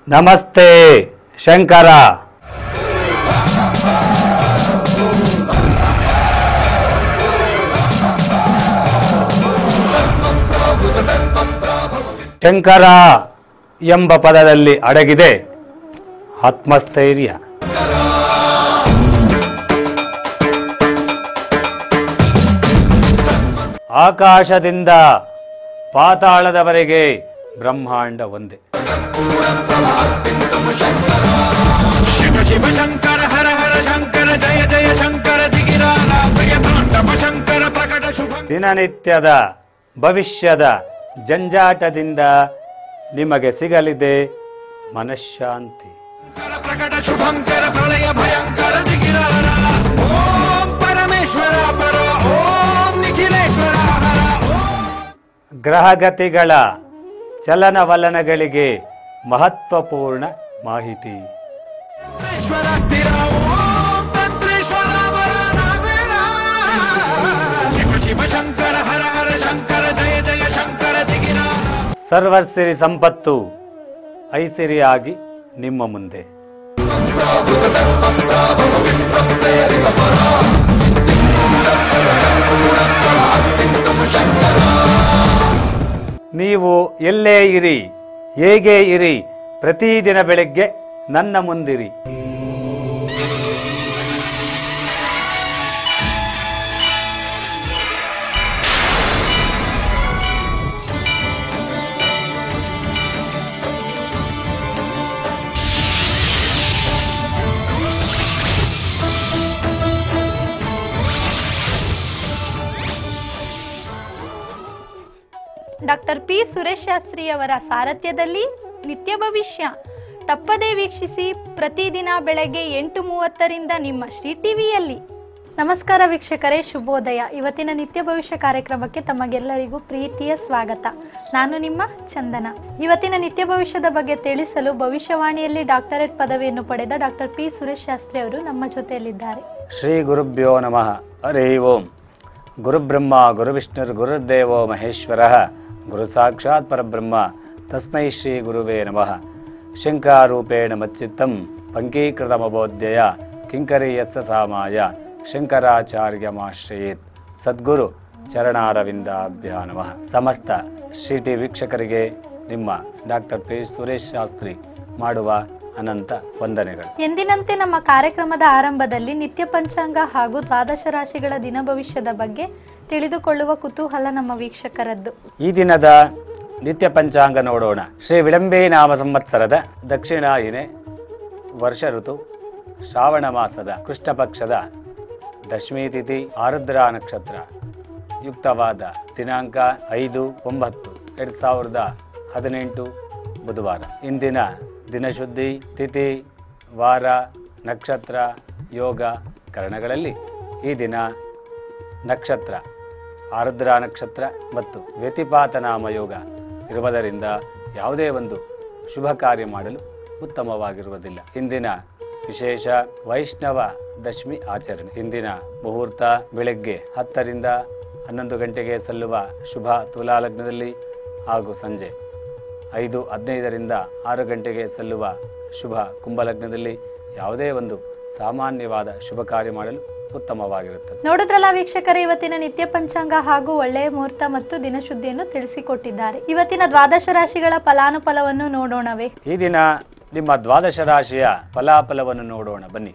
ನಮಸ್ತೆ ಶಂಕರ. ಶಂಕರ ಎಂಬ ಪದದಲ್ಲಿ ಅಡಗಿದೆ ಆತ್ಮಸ್ಥೈರ್ಯ. ಆಕಾಶದಿಂದ ಪಾತಾಳದವರೆಗೆ ಬ್ರಹ್ಮಾಂಡ ಒಂದೇ. ಶಿವ ಶಿವ ಶಂಕರ ಹರ ಹರ ಶಂಕರ ಜಯ ಜಯ ಶಂಕರ ದಿಗಿರಾಲ ಪ್ರಿಯ ತಾಂಡವ ಶಂಕರ ಪ್ರಕಟ ಶುಭ. ದಿನನಿತ್ಯದ ಭವಿಷ್ಯದ ಜಂಜಾಟದಿಂದ ನಿಮಗೆ ಸಿಗಲಿದೆ ಮನಃಶಾಂತಿ. ಪ್ರಕಟ ಶುಭಂಕರ ಪ್ರಳಯ ಭಯಂಕರ ದಿಗಿರಾಲ. ಓಂ ಪರಮೇಶ್ವರ ಪರ ಓಂ ನಿಖಿಲೇಶ್ವರ ಹರ. ಗ್ರಹಗತಿಗಳ ಚಲನವಲನಗಳಿಗೆ ಮಹತ್ವಪೂರ್ಣ ಮಾಹಿತಿ. ತಂತ್ರೇಶ್ವರ ಸ್ಥಿರ ಓಂ ತಂತ್ರೇಶ್ವರ ವರ ನಾವೇರ. ಶಿವ ಶಿವ ಶಂಕರ ಹರ ಹರ ಶಂಕರ ಜಯ ಜಯ ಶಂಕರ ದಿಗಿರಾಲ. ಸರ್ವಸಿರಿ ಸಂಪತ್ತು ಐಸಿರಿಯಾಗಿ ನಿಮ್ಮ ಮುಂದೆ. ನೀವು ಎಲ್ಲೇ ಇರಿ, ಹೇಗೆ ಇರಿ, ಪ್ರತಿದಿನ ಬೆಳಗ್ಗೆ ನನ್ನ ಮುಂದಿರಿ. ಡಾಕ್ಟರ್ ಪಿ ಸುರೇಶ್ ಶಾಸ್ತ್ರಿಯವರ ಸಾರಥ್ಯದಲ್ಲಿ ನಿತ್ಯ ಭವಿಷ್ಯ ತಪ್ಪದೇ ವೀಕ್ಷಿಸಿ ಪ್ರತಿದಿನ ಬೆಳಗ್ಗೆ 8:30 ನಿಮ್ಮ ಶ್ರೀ ಟಿವಿಯಲ್ಲಿ. ನಮಸ್ಕಾರ ವೀಕ್ಷಕರೇ, ಶುಭೋದಯ. ಇವತ್ತಿನ ನಿತ್ಯ ಭವಿಷ್ಯ ಕಾರ್ಯಕ್ರಮಕ್ಕೆ ತಮಗೆಲ್ಲರಿಗೂ ಪ್ರೀತಿಯ ಸ್ವಾಗತ. ನಾನು ನಿಮ್ಮ ಚಂದನ. ಇವತ್ತಿನ ನಿತ್ಯ ಭವಿಷ್ಯದ ಬಗ್ಗೆ ತಿಳಿಸಲು ಭವಿಷ್ಯವಾಣಿಯಲ್ಲಿ ಡಾಕ್ಟರೇಟ್ ಪದವಿಯನ್ನು ಪಡೆದ ಡಾಕ್ಟರ್ ಪಿ ಸುರೇಶ್ ಶಾಸ್ತ್ರಿ ಅವರು ನಮ್ಮ ಜೊತೆಯಲ್ಲಿದ್ದಾರೆ. ಶ್ರೀ ಗುರುಭ್ಯೋ ನಮಃ. ಹರಿ ಓಂ. ಗುರುಬ್ರಹ್ಮ ಗುರುವಿಷ್ಣುರ್ ಗುರುದೇವೋ ಮಹೇಶ್ವರ ಗುರು ಸಾಕ್ಷಾತ್ ಪರಬ್ರಹ್ಮ ತಸ್ಮೈ ಶ್ರೀ ಗುರುವೇ ನಮಃ. ಶಂಕಾರೂಪೇಣ ಮಚ್ಚಿತ್ತಂ ಪಂಕೀಕೃತಮಬೋಧ್ಯಯ ಕಿಂಕರೀಯಸ್ಸ ಸಾಮಾಯ ಶಂಕರಾಚಾರ್ಯಮಾಶ್ರಯೇತ್. ಸದ್ಗುರು ಚರಣಾರವಿಂದಾಭ್ಯ ನಮಃ. ಸಮಸ್ತ ಶ್ರೀ ಟಿ ವೀಕ್ಷಕರಿಗೆ ನಿಮ್ಮ ಡಾಕ್ಟರ್ ಪಿ ಸುರೇಶ್ ಶಾಸ್ತ್ರಿ ಮಾಡುವ ಅನಂತ ವಂದನೆಗಳು. ಎಂದಿನಂತೆ ನಮ್ಮ ಕಾರ್ಯಕ್ರಮದ ಆರಂಭದಲ್ಲಿ ನಿತ್ಯ ಪಂಚಾಂಗ ಹಾಗೂ ದ್ವಾದಶ ರಾಶಿಗಳ ದಿನ ಭವಿಷ್ಯದ ಬಗ್ಗೆ ತಿಳಿದುಕೊಳ್ಳುವ ಕುತೂಹಲ ನಮ್ಮ ವೀಕ್ಷಕರದ್ದು. ಈ ದಿನದ ನಿತ್ಯ ಪಂಚಾಂಗ ನೋಡೋಣ. ಶ್ರೀ ವಿಳಂಬೇ ನಾಮ ಸಂವತ್ಸರದ ದಕ್ಷಿಣಾಯಿನೆ ವರ್ಷ ಋತು ಶ್ರಾವಣ ಮಾಸದ ಕೃಷ್ಣ ಪಕ್ಷದ ದಶಮಿ ತಿಥಿ ಆರುದ್ರಾ ನಕ್ಷತ್ರ ಯುಕ್ತವಾದ ದಿನಾಂಕ 5/9/2018 ಬುಧವಾರ. ಇಂದಿನ ದಿನಶುದ್ಧಿ ತಿಥಿ ವಾರ ನಕ್ಷತ್ರ ಯೋಗ ಕರಣಗಳಲ್ಲಿ ಈ ದಿನ ನಕ್ಷತ್ರ ಆರುದ್ರಾ ನಕ್ಷತ್ರ ಮತ್ತು ವ್ಯತಿಪಾತ ನಾಮ ಯೋಗ ಇರುವುದರಿಂದ ಯಾವುದೇ ಒಂದು ಶುಭ ಕಾರ್ಯ ಮಾಡಲು ಉತ್ತಮವಾಗಿರುವುದಿಲ್ಲ. ಇಂದಿನ ವಿಶೇಷ ವೈಷ್ಣವ ದಶಮಿ ಆಚರಣೆ. ಇಂದಿನ ಮುಹೂರ್ತ ಬೆಳಗ್ಗೆ 10ರಿಂದ 11 ಗಂಟೆಗೆ ಸಲ್ಲುವ ಶುಭ ತುಲಾಲಗ್ನದಲ್ಲಿ ಹಾಗೂ ಸಂಜೆ 5:15ರಿಂದ 6 ಗಂಟೆಗೆ ಸಲ್ಲುವ ಶುಭ ಕುಂಭಲಗ್ನದಲ್ಲಿ ಯಾವುದೇ ಒಂದು ಸಾಮಾನ್ಯವಾದ ಶುಭ ಕಾರ್ಯ ಮಾಡಲು ಉತ್ತಮವಾಗಿರುತ್ತದೆ. ನೋಡಿದ್ರಲ್ಲ ವೀಕ್ಷಕರೇ, ಇವತ್ತಿನ ನಿತ್ಯ ಪಂಚಾಂಗ ಹಾಗೂ ಒಳ್ಳೆಯ ಮುಹೂರ್ತ ಮತ್ತು ದಿನಶುದ್ಧಿಯನ್ನು ತಿಳಿಸಿಕೊಟ್ಟಿದ್ದಾರೆ. ಇವತ್ತಿನ ದ್ವಾದಶ ರಾಶಿಗಳ ಫಲಾನುಫಲವನ್ನು ನೋಡೋಣವೇ? ಈ ದಿನ ನಿಮ್ಮ ದ್ವಾದಶ ರಾಶಿಯ ಫಲಾಫಲವನ್ನು ನೋಡೋಣ ಬನ್ನಿ.